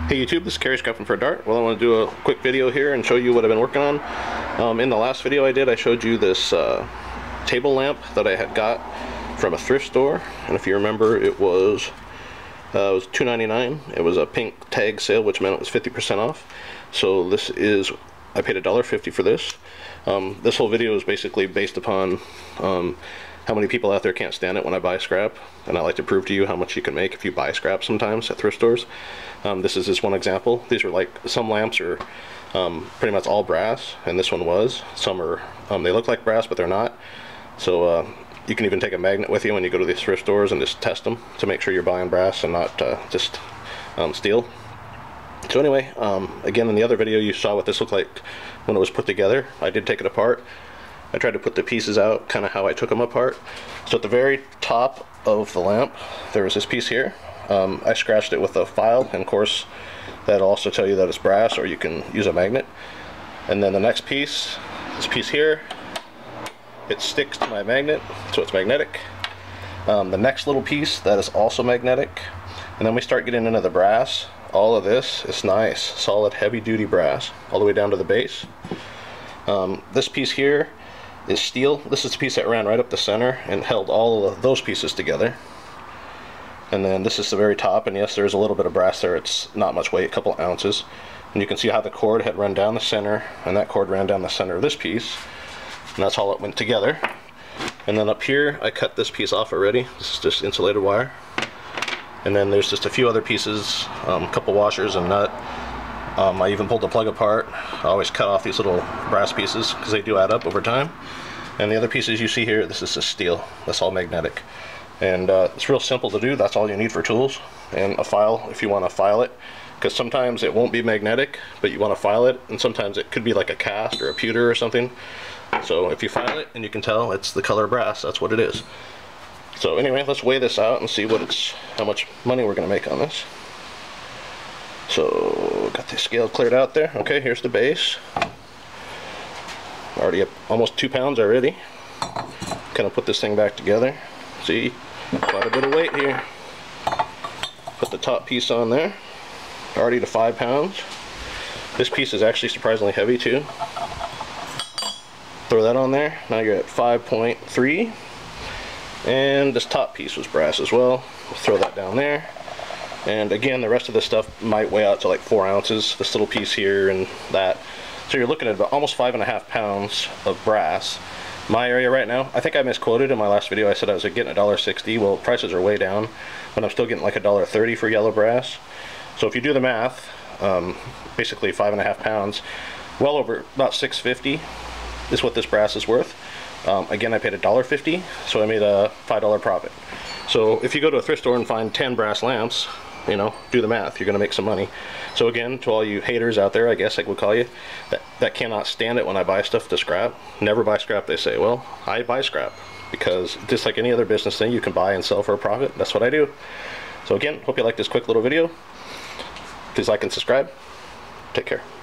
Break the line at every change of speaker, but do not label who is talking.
Hey YouTube, this is Kerry Scuffin for Dart. Well, I want to do a quick video here and show you what I've been working on. In the last video I showed you this table lamp that I had got from a thrift store, and if you remember, it was $2.99. It was a pink tag sale, which meant it was 50% off. So this is, I paid $1.50 for this. This whole video is basically based upon how many people out there can't stand it when I buy scrap, and I like to prove to you how much you can make if you buy scrap sometimes at thrift stores. This is just one example. These are like, some lamps are pretty much all brass, and this one was. Some are, they look like brass, but they're not. So you can even take a magnet with you when you go to these thrift stores and just test them to make sure you're buying brass and not just steel. So anyway, again, in the other video you saw what this looked like when it was put together. I did take it apart. I tried to put the pieces out kind of how I took them apart. So at the very top of the lamp there was this piece here. I scratched it with a file, and of course that'll also tell you that it's brass, or you can use a magnet. And then the next piece, this piece here, it sticks to my magnet, so it's magnetic. The next little piece, that is also magnetic. And then we start getting into the brass. All of this is nice, solid, heavy-duty brass, all the way down to the base. This piece here is steel. This is the piece that ran right up the center and held all of those pieces together. And then this is the very top, and yes, there's a little bit of brass there. It's not much weight, a couple ounces. And you can see how the cord had run down the center, and that cord ran down the center of this piece, and that's how it went together. And then up here I cut this piece off already. This is just insulated wire. And then there's just a few other pieces, a couple washers and nut. I even pulled the plug apart. I always cut off these little brass pieces because they do add up over time. And the other pieces you see here, this is just steel. That's all magnetic. And it's real simple to do. That's all you need for tools. And a file if you want to file it. Because sometimes it won't be magnetic, but you want to file it. And sometimes it could be like a cast or a pewter or something. So if you file it and you can tell it's the color brass, that's what it is. So anyway, let's weigh this out and see how much money we're going to make on this. So got the scale cleared out there. Okay, here's the base. Already up almost 2 pounds already. Kind of put this thing back together. See, quite a bit of weight here. Put the top piece on there. Already to 5 pounds. This piece is actually surprisingly heavy too. Throw that on there. Now you're at 5.3. And this top piece was brass as well. We'll throw that down there. And again, the rest of this stuff might weigh out to like 4 ounces. This little piece here and that. So you're looking at about almost 5.5 pounds of brass. My area right now, I think I misquoted in my last video. I said I was getting $1.60. Well, prices are way down, but I'm still getting like $1.30 for yellow brass. So if you do the math, basically 5.5 pounds, well over about $6.50 is what this brass is worth. Again, I paid $1.50, so I made a $5 profit. So if you go to a thrift store and find 10 brass lamps, you know, do the math, you're gonna make some money. So again, to all you haters out there, I guess I would call you, that cannot stand it when I buy stuff to scrap. Never buy scrap, they say. Well, I buy scrap because just like any other business thing, you can buy and sell for a profit. That's what I do. So again, hope you like this quick little video. Please like and subscribe. Take care.